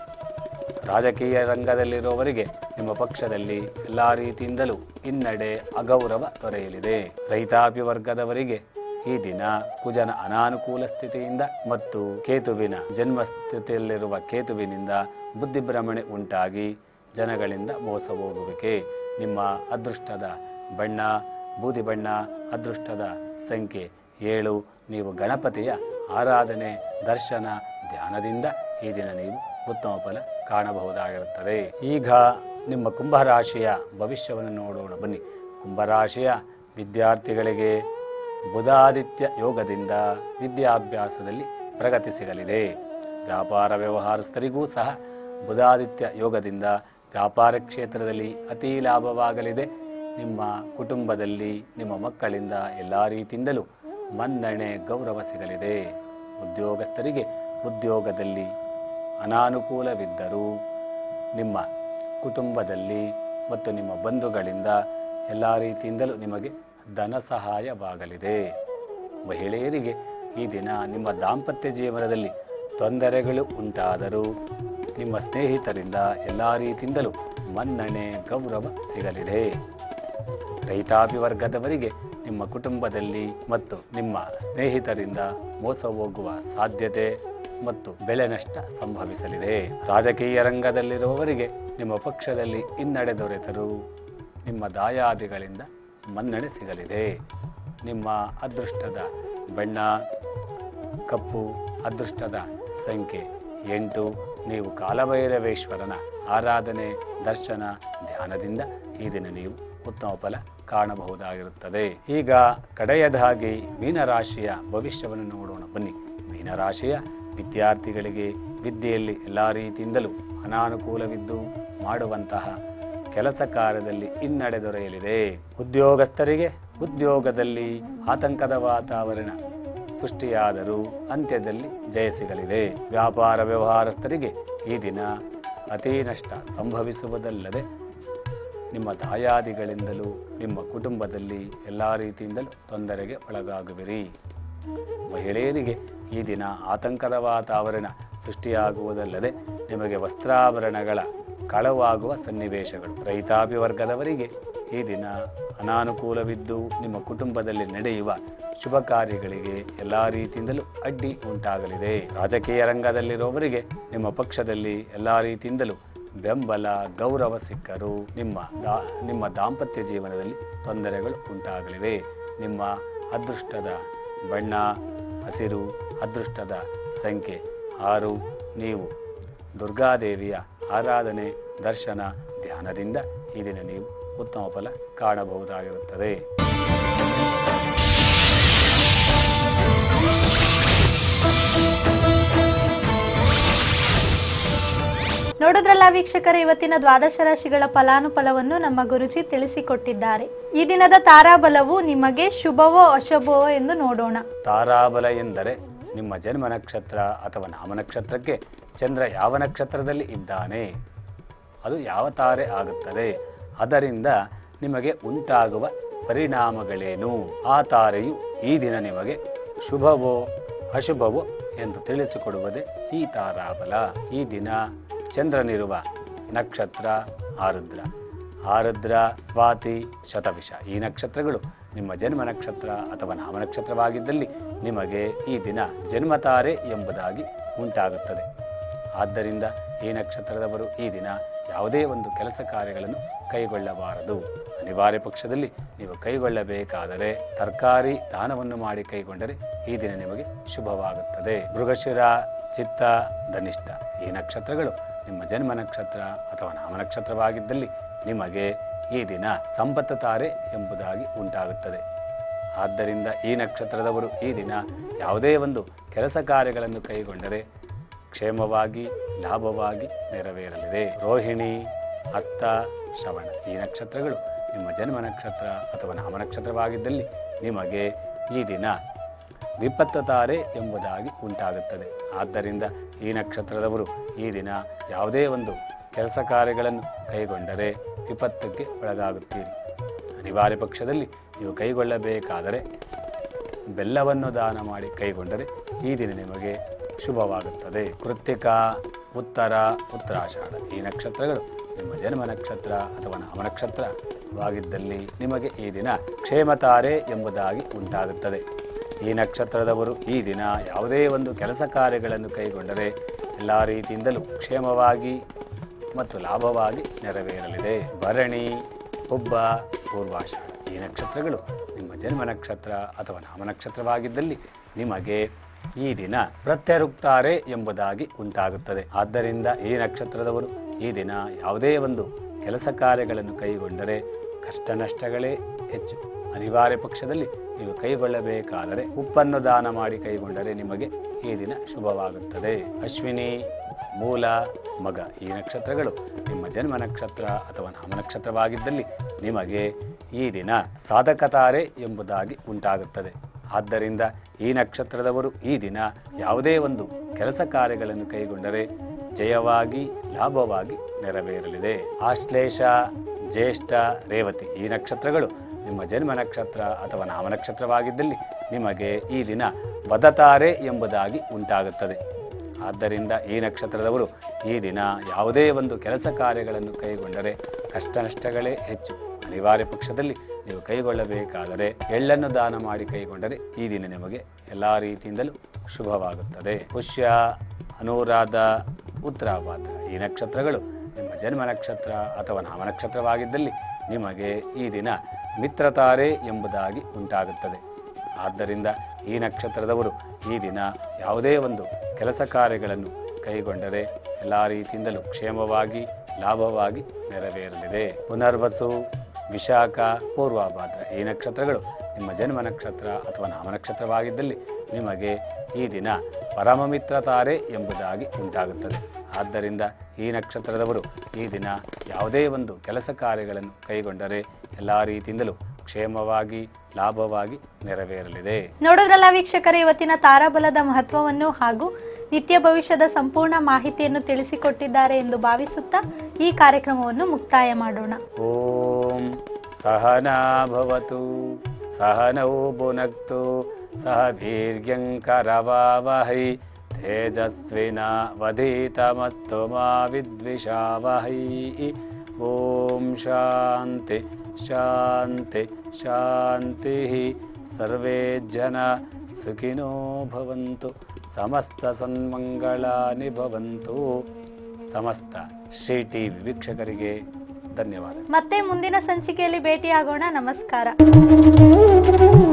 ರಾಜಕೀಯ ರಂಗದಲ್ಲಿರುವವರಿಗೆ ನಿಮ್ಮ ಪಕ್ಷದಲ್ಲಿ ಎಲ್ಲ ರೀತಿಯಿಂದಲೂ ಹಿನ್ನಡೆ, ಅಗೌರವ ದೊರೆಯಲಿದೆ. ರೈತಾಪಿ ವರ್ಗದವರಿಗೆ ಈ ದಿನ ಕುಜನ ಅನಾನುಕೂಲ ಸ್ಥಿತಿಯಿಂದ ಮತ್ತು ಕೇತುವಿನ ಜನ್ಮಸ್ಥಿತಿಯಲ್ಲಿರುವ ಕೇತುವಿನಿಂದ ಬುದ್ಧಿಭ್ರಮಣೆ ಉಂಟಾಗಿ ಜನಗಳಿಂದ ಮೋಸ ಹೋಗುವಿಕೆ. ನಿಮ್ಮ ಅದೃಷ್ಟದ ಬಣ್ಣ ಬೂದಿ ಬಣ್ಣ, ಅದೃಷ್ಟದ ಸಂಖ್ಯೆ 7. ನೀವು ಗಣಪತಿಯ ಆರಾಧನೆ, ದರ್ಶನ, ಧ್ಯಾನದಿಂದ ಈ ದಿನ ನೀವು ಉತ್ತಮ ಫಲ ಕಾಣಬಹುದಾಗಿರುತ್ತದೆ. ಈಗ ನಿಮ್ಮ ಕುಂಭರಾಶಿಯ ಭವಿಷ್ಯವನ್ನು ನೋಡೋಣ ಬನ್ನಿ. ಕುಂಭರಾಶಿಯ ವಿದ್ಯಾರ್ಥಿಗಳಿಗೆ ಬುಧಾದಿತ್ಯ ಯೋಗದಿಂದ ವಿದ್ಯಾಭ್ಯಾಸದಲ್ಲಿ ಪ್ರಗತಿ ಸಿಗಲಿದೆ. ವ್ಯಾಪಾರ ವ್ಯವಹಾರಸ್ಥರಿಗೂ ಸಹ ಬುಧಾದಿತ್ಯ ಯೋಗದಿಂದ ವ್ಯಾಪಾರ ಕ್ಷೇತ್ರದಲ್ಲಿ ಅತಿ ಲಾಭವಾಗಲಿದೆ. ನಿಮ್ಮ ಕುಟುಂಬದಲ್ಲಿ ನಿಮ್ಮ ಮಕ್ಕಳಿಂದ ಎಲ್ಲ ರೀತಿಯಿಂದಲೂ ಮನ್ನಣೆ, ಗೌರವ ಸಿಗಲಿದೆ. ಉದ್ಯೋಗಸ್ಥರಿಗೆ ಉದ್ಯೋಗದಲ್ಲಿ ಅನಾನುಕೂಲವಿದ್ದರೂ ನಿಮ್ಮ ಕುಟುಂಬದಲ್ಲಿ ಮತ್ತು ನಿಮ್ಮ ಬಂಧುಗಳಿಂದ ಎಲ್ಲ ರೀತಿಯಿಂದಲೂ ನಿಮಗೆ ಧನ ಸಹಾಯವಾಗಲಿದೆ. ಮಹಿಳೆಯರಿಗೆ ಈ ದಿನ ನಿಮ್ಮ ದಾಂಪತ್ಯ ಜೀವನದಲ್ಲಿ ತೊಂದರೆಗಳು ಉಂಟಾದರೂ ನಿಮ್ಮ ಸ್ನೇಹಿತರಿಂದ ಎಲ್ಲ ರೀತಿಯಿಂದಲೂ ಮನ್ನಣೆ, ಗೌರವ ಸಿಗಲಿದೆ. ರೈತಾಪಿ ವರ್ಗದವರಿಗೆ ನಿಮ್ಮ ಕುಟುಂಬದಲ್ಲಿ ಮತ್ತು ನಿಮ್ಮ ಸ್ನೇಹಿತರಿಂದ ಮೋಸ ಹೋಗುವ ಸಾಧ್ಯತೆ ಮತ್ತು ಬೆಳೆ ನಷ್ಟ ಸಂಭವಿಸಲಿದೆ. ರಾಜಕೀಯ ರಂಗದಲ್ಲಿರುವವರಿಗೆ ನಿಮ್ಮ ಪಕ್ಷದಲ್ಲಿ ಹಿನ್ನಡೆ ದೊರೆತರೂ ನಿಮ್ಮ ದಾಯಾದಿಗಳಿಂದ ಮನ್ನಣೆ ಸಿಗಲಿದೆ. ನಿಮ್ಮ ಅದೃಷ್ಟದ ಬಣ್ಣ ಕಪ್ಪು, ಅದೃಷ್ಟದ ಸಂಖ್ಯೆ 8. ನೀವು ಕಾಲಭೈರವೇಶ್ವರನ ಆರಾಧನೆ, ದರ್ಶನ, ಧ್ಯಾನದಿಂದ ಈ ದಿನ ನೀವು ಉತ್ತಮ ಫಲ ಕಾಣಬಹುದಾಗಿರುತ್ತದೆ. ಈಗ ಕಡೆಯದಾಗಿ ಮೀನರಾಶಿಯ ಭವಿಷ್ಯವನ್ನು ನೋಡೋಣ ಬನ್ನಿ. ಮೀನರಾಶಿಯ ವಿದ್ಯಾರ್ಥಿಗಳಿಗೆ ವಿದ್ಯೆಯಲ್ಲಿ ಎಲ್ಲ ರೀತಿಯಿಂದಲೂ ಅನಾನುಕೂಲವಿದ್ದು ಮಾಡುವಂತಹ ಕೆಲಸ ಕಾರ್ಯದಲ್ಲಿ ಹಿನ್ನಡೆ ದೊರೆಯಲಿದೆ. ಉದ್ಯೋಗಸ್ಥರಿಗೆ ಉದ್ಯೋಗದಲ್ಲಿ ಆತಂಕದ ವಾತಾವರಣ ಸೃಷ್ಟಿಯಾದರೂ ಅಂತ್ಯದಲ್ಲಿ ಜಯ ಸಿಗಲಿದೆ. ವ್ಯಾಪಾರ ವ್ಯವಹಾರಸ್ಥರಿಗೆ ಈ ದಿನ ಅತಿ ನಷ್ಟ ಸಂಭವಿಸುವುದಲ್ಲದೆ ನಿಮ್ಮ ದಾಯಾದಿಗಳಿಂದಲೂ ನಿಮ್ಮ ಕುಟುಂಬದಲ್ಲಿ ಎಲ್ಲ ರೀತಿಯಿಂದಲೂ ತೊಂದರೆಗೆ ಒಳಗಾಗುವಿರಿ. ಮಹಿಳೆಯರಿಗೆ ಈ ದಿನ ಆತಂಕದ ವಾತಾವರಣ ಸೃಷ್ಟಿಯಾಗುವುದಲ್ಲದೆ ನಿಮಗೆ ವಸ್ತ್ರಾಭರಣಗಳ ಕಳವಾಗುವ ಸನ್ನಿವೇಶಗಳು. ರೈತಾಪಿ ವರ್ಗದವರಿಗೆ ಈ ದಿನ ಅನಾನುಕೂಲವಿದ್ದು ನಿಮ್ಮ ಕುಟುಂಬದಲ್ಲಿ ನಡೆಯುವ ಶುಭ ಕಾರ್ಯಗಳಿಗೆ ಎಲ್ಲ ರೀತಿಯಿಂದಲೂ ಅಡ್ಡಿ ಉಂಟಾಗಲಿದೆ. ರಾಜಕೀಯ ರಂಗದಲ್ಲಿರುವವರಿಗೆ ನಿಮ್ಮ ಪಕ್ಷದಲ್ಲಿ ಎಲ್ಲ ರೀತಿಯಿಂದಲೂ ಬೆಂಬಲ, ಗೌರವ ಸಿಕ್ಕರೂ ನಿಮ್ಮ ದಾಂಪತ್ಯ ಜೀವನದಲ್ಲಿ ತೊಂದರೆಗಳು ಉಂಟಾಗಲಿವೆ. ನಿಮ್ಮ ಅದೃಷ್ಟದ ಬಣ್ಣ ಹಸಿರು, ಅದೃಷ್ಟದ ಸಂಖ್ಯೆ 6. ನೀವು ದುರ್ಗಾದೇವಿಯ ಆರಾಧನೆ, ದರ್ಶನ, ಧ್ಯಾನದಿಂದ ಈ ದಿನ ನೀವು ಉತ್ತಮ ಫಲ ಕಾಣಬಹುದಾಗಿರುತ್ತದೆ. ನೋಡಿದ್ರಲ್ಲ ವೀಕ್ಷಕರೇ, ಇವತ್ತಿನ ದ್ವಾದಶ ರಾಶಿಗಳ ಫಲಾನುಫಲವನ್ನು ನಮ್ಮ ಗುರುಜಿ ತಿಳಿಸಿಕೊಟ್ಟಿದ್ದಾರೆ. ಈ ದಿನದ ತಾರಾಬಲವು ನಿಮಗೆ ಶುಭವೋ ಅಶುಭವೋ ಎಂದು ನೋಡೋಣ. ತಾರಾಬಲ ಎಂದರೆ ನಿಮ್ಮ ಜನ್ಮ ನಕ್ಷತ್ರ ಅಥವಾ ನಾಮ ನಕ್ಷತ್ರಕ್ಕೆ ಚಂದ್ರ ಯಾವ ನಕ್ಷತ್ರದಲ್ಲಿ ಇದ್ದಾನೆ, ಅದು ಯಾವ ತಾರೆ ಆಗುತ್ತದೆ, ಅದರಿಂದ ನಿಮಗೆ ಉಂಟಾಗುವ ಪರಿಣಾಮಗಳೇನು, ಆ ತಾರೆಯು ಈ ದಿನ ನಿಮಗೆ ಶುಭವೋ ಅಶುಭವೋ ಎಂದು ತಿಳಿಸಿಕೊಡುವುದೇ ಈ ತಾರಾಬಲ. ಈ ದಿನ ಚಂದ್ರನಿರುವ ನಕ್ಷತ್ರ ಆರುದ್ರ, ಸ್ವಾತಿ, ಶತಭಿಷ ಈ ನಕ್ಷತ್ರಗಳು ನಿಮ್ಮ ಜನ್ಮ ನಕ್ಷತ್ರ ಅಥವಾ ನಾಮ ನಕ್ಷತ್ರವಾಗಿದ್ದಲ್ಲಿ ನಿಮಗೆ ಈ ದಿನ ಜನ್ಮತಾರೆ ಎಂಬುದಾಗಿ ಉಂಟಾಗುತ್ತದೆ. ಆದ್ದರಿಂದ ಈ ನಕ್ಷತ್ರದವರು ಈ ದಿನ ಯಾವುದೇ ಒಂದು ಕೆಲಸ ಕಾರ್ಯಗಳನ್ನು ಕೈಗೊಳ್ಳಬಾರದು. ಅನಿವಾರ್ಯ ಪಕ್ಷದಲ್ಲಿ ನೀವು ಕೈಗೊಳ್ಳಬೇಕಾದರೆ ತರಕಾರಿ ದಾನವನ್ನು ಮಾಡಿ ಕೈಗೊಂಡರೆ ಈ ದಿನ ನಿಮಗೆ ಶುಭವಾಗುತ್ತದೆ. ಮೃಗಶಿರ, ಚಿತ್ತ, ಧನಿಷ್ಠ ಈ ನಕ್ಷತ್ರಗಳು ನಿಮ್ಮ ಜನ್ಮ ನಕ್ಷತ್ರ ಅಥವಾ ನಾಮ ನಕ್ಷತ್ರವಾಗಿದ್ದಲ್ಲಿ ನಿಮಗೆ ಈ ದಿನ ಸಂಪತ್ತು ತಾರೆ ಎಂಬುದಾಗಿ ಉಂಟಾಗುತ್ತದೆ. ಆದ್ದರಿಂದ ಈ ನಕ್ಷತ್ರದವರು ಈ ದಿನ ಯಾವುದೇ ಒಂದು ಕೆಲಸ ಕಾರ್ಯಗಳನ್ನು ಕೈಗೊಂಡರೆ ಕ್ಷೇಮವಾಗಿ, ಲಾಭವಾಗಿ ನೆರವೇರಲಿದೆ. ರೋಹಿಣಿ, ಹಸ್ತ, ಶ್ರವಣ ಈ ನಕ್ಷತ್ರಗಳು ನಿಮ್ಮ ಜನ್ಮ ನಕ್ಷತ್ರ ಅಥವಾ ನಾಮ ನಕ್ಷತ್ರವಾಗಿದ್ದಲ್ಲಿ ನಿಮಗೆ ಈ ದಿನ ವಿಪತ್ತು ತಾರೆ ಎಂಬುದಾಗಿ ಉಂಟಾಗುತ್ತದೆ. ಆದ್ದರಿಂದ ಈ ನಕ್ಷತ್ರದವರು ಈ ದಿನ ಯಾವುದೇ ಒಂದು ಕೆಲಸ ಕಾರ್ಯಗಳನ್ನು ಕೈಗೊಂಡರೆ ವಿಪತ್ತಕ್ಕೆ ಒಳಗಾಗುತ್ತೀರಿ. ಅನಿವಾರ್ಯ ಪಕ್ಷದಲ್ಲಿ ನೀವು ಕೈಗೊಳ್ಳಬೇಕಾದರೆ ಬೆಲ್ಲವನ್ನು ದಾನ ಮಾಡಿ ಕೈಗೊಂಡರೆ ಈ ದಿನ ನಿಮಗೆ ಶುಭವಾಗುತ್ತದೆ. ಕೃತ್ತಿಕ, ಉತ್ತರ, ಉತ್ತರಾಷಾಢ ಈ ನಕ್ಷತ್ರಗಳು ನಿಮ್ಮ ಜನ್ಮ ನಕ್ಷತ್ರ ಅಥವಾ ನಾಮನಕ್ಷತ್ರವಾಗಿದ್ದಲ್ಲಿ ನಿಮಗೆ ಈ ದಿನ ಕ್ಷೇಮತಾರೆ ಎಂಬುದಾಗಿ ಉಂಟಾಗುತ್ತದೆ. ಈ ನಕ್ಷತ್ರದವರು ಈ ದಿನ ಯಾವುದೇ ಒಂದು ಕೆಲಸ ಕಾರ್ಯಗಳನ್ನು ಕೈಗೊಂಡರೆ ಎಲ್ಲ ರೀತಿಯಿಂದಲೂ ಕ್ಷೇಮವಾಗಿ ಮತ್ತು ಲಾಭವಾಗಿ ನೆರವೇರಲಿದೆ. ಭರಣಿ, ಹುಬ್ಬ, ಪೂರ್ವಾಷಾಢ ಈ ನಕ್ಷತ್ರಗಳು ನಿಮ್ಮ ಜನ್ಮ ನಕ್ಷತ್ರ ಅಥವಾ ನಾಮನಕ್ಷತ್ರವಾಗಿದ್ದಲ್ಲಿ ನಿಮಗೆ ಈ ದಿನ ಪ್ರತ್ಯರುಕ್ತಾರೆ ಎಂಬುದಾಗಿ ಉಂಟಾಗುತ್ತದೆ. ಆದ್ದರಿಂದ ಈ ನಕ್ಷತ್ರದವರು ಈ ದಿನ ಯಾವುದೇ ಒಂದು ಕೆಲಸ ಕಾರ್ಯಗಳನ್ನು ಕೈಗೊಂಡರೆ ಕಷ್ಟ ನಷ್ಟಗಳೇ ಹೆಚ್ಚು. ಅನಿವಾರ್ಯ ಪಕ್ಷದಲ್ಲಿ ನೀವು ಕೈಗೊಳ್ಳಬೇಕಾದರೆ ಉಪ್ಪನ್ನು ದಾನ ಮಾಡಿ ಕೈಗೊಂಡರೆ ನಿಮಗೆ ಈ ದಿನ ಶುಭವಾಗುತ್ತದೆ. ಅಶ್ವಿನಿ, ಮೂಲ, ಮಗ ಈ ನಕ್ಷತ್ರಗಳು ನಿಮ್ಮ ಜನ್ಮ ನಕ್ಷತ್ರ ಅಥವಾ ನಾಮನಕ್ಷತ್ರವಾಗಿದ್ದಲ್ಲಿ ನಿಮಗೆ ಈ ದಿನ ಸಾಧಕತಾರೆ ಎಂಬುದಾಗಿ ಉಂಟಾಗುತ್ತದೆ. ಆದ್ದರಿಂದ ಈ ನಕ್ಷತ್ರದವರು ಈ ದಿನ ಯಾವುದೇ ಒಂದು ಕೆಲಸ ಕಾರ್ಯಗಳನ್ನು ಕೈಗೊಂಡರೆ ಜಯವಾಗಿ ಲಾಭವಾಗಿ ನೆರವೇರಲಿದೆ. ಆಶ್ಲೇಷ, ಜ್ಯೇಷ್ಠ, ರೇವತಿ ಈ ನಕ್ಷತ್ರಗಳು ನಿಮ್ಮ ಜನ್ಮ ನಕ್ಷತ್ರ ಅಥವಾ ನಾಮನಕ್ಷತ್ರವಾಗಿದ್ದಲ್ಲಿ ನಿಮಗೆ ಈ ದಿನ ಬದತಾರೆ ಎಂಬುದಾಗಿ ಉಂಟಾಗುತ್ತದೆ. ಆದ್ದರಿಂದ ಈ ನಕ್ಷತ್ರದವರು ಈ ದಿನ ಯಾವುದೇ ಒಂದು ಕೆಲಸ ಕಾರ್ಯಗಳನ್ನು ಕೈಗೊಂಡರೆ ಕಷ್ಟ ನಷ್ಟಗಳೇ ಹೆಚ್ಚು. ಅನಿವಾರ್ಯ ಪಕ್ಷದಲ್ಲಿ ನೀವು ಕೈಗೊಳ್ಳಬೇಕಾದರೆ ಎಳ್ಳನ್ನು ದಾನ ಮಾಡಿ ಕೈಗೊಂಡರೆ ಈ ದಿನ ನಿಮಗೆ ಎಲ್ಲ ರೀತಿಯಿಂದಲೂ ಶುಭವಾಗುತ್ತದೆ. ಪುಷ್ಯ, ಅನುರಾಧ, ಉತ್ತರಾಭಾದ್ರ ಈ ನಕ್ಷತ್ರಗಳು ನಿಮ್ಮ ಜನ್ಮ ನಕ್ಷತ್ರ ಅಥವಾ ನಾಮನಕ್ಷತ್ರವಾಗಿದ್ದಲ್ಲಿ ನಿಮಗೆ ಈ ದಿನ ಮಿತ್ರತಾರೆ ಎಂಬುದಾಗಿ ಉಂಟಾಗುತ್ತದೆ. ಆದ್ದರಿಂದ ಈ ನಕ್ಷತ್ರದವರು ಈ ದಿನ ಯಾವುದೇ ಒಂದು ಕೆಲಸ ಕಾರ್ಯಗಳನ್ನು ಕೈಗೊಂಡರೆ ಎಲ್ಲ ರೀತಿಯಿಂದಲೂ ಕ್ಷೇಮವಾಗಿ ಲಾಭವಾಗಿ ನೆರವೇರಲಿದೆ. ಪುನರ್ವಸು, ವಿಶಾಖ, ಪೂರ್ವಭಾದ್ರ ಈ ನಕ್ಷತ್ರಗಳು ನಿಮ್ಮ ಜನ್ಮ ನಕ್ಷತ್ರ ಅಥವಾ ನಾಮನಕ್ಷತ್ರವಾಗಿದ್ದಲ್ಲಿ ನಿಮಗೆ ಈ ದಿನ ಪರಮ ಮಿತ್ರತಾರೆ ಎಂಬುದಾಗಿ ಉಂಟಾಗುತ್ತದೆ. ಆದ್ದರಿಂದ ಈ ನಕ್ಷತ್ರದವರು ಈ ದಿನ ಯಾವುದೇ ಒಂದು ಕೆಲಸ ಕಾರ್ಯಗಳನ್ನು ಕೈಗೊಂಡರೆ ಎಲ್ಲ ರೀತಿಯಿಂದಲೂ ಕ್ಷೇಮವಾಗಿ ಲಾಭವಾಗಿ ನೆರವೇರಲಿದೆ. ನೋಡಿದ್ರಲ್ಲ ವೀಕ್ಷಕರೇ, ಇವತ್ತಿನ ತಾರಾಬಲದ ಮಹತ್ವವನ್ನು ಹಾಗೂ ನಿತ್ಯ ಭವಿಷ್ಯದ ಸಂಪೂರ್ಣ ಮಾಹಿತಿಯನ್ನು ತಿಳಿಸಿಕೊಟ್ಟಿದ್ದಾರೆ ಎಂದು ಭಾವಿಸುತ್ತಾ ಈ ಕಾರ್ಯಕ್ರಮವನ್ನು ಮುಕ್ತಾಯ ಮಾಡೋಣ. ಓಂ ಸಹನಾ ಭವತು ಸಹನೌ ಭುನಕ್ತು ಸಹ ವೀರ್ಯಂಕರವಾವಹೈ ತೇಜಸ್ವಿನಾವಧೀತಮಸ್ತು ಮಾ ವಿದ್ವಿಷಾವಹೈ. ಓಂ ಶಾಂತಿ ಶಾಂತಿ ಶಾಂತಿ. ಸರ್ವೇ ಜನ ಸುಖಿನೋ ಭವಂತು. ಸಮಸ್ತ ಸನ್ಮಂಗಳಾನಿ ಭವಂತು. ಸಮಸ್ತ ಶ್ರೀ ಟಿವಿ ವೀಕ್ಷಕರಿಗೆ ಧನ್ಯವಾದ. ಮತ್ತೆ ಮುಂದಿನ ಸಂಚಿಕೆಯಲ್ಲಿ ಭೇಟಿಯಾಗೋಣ. ನಮಸ್ಕಾರ.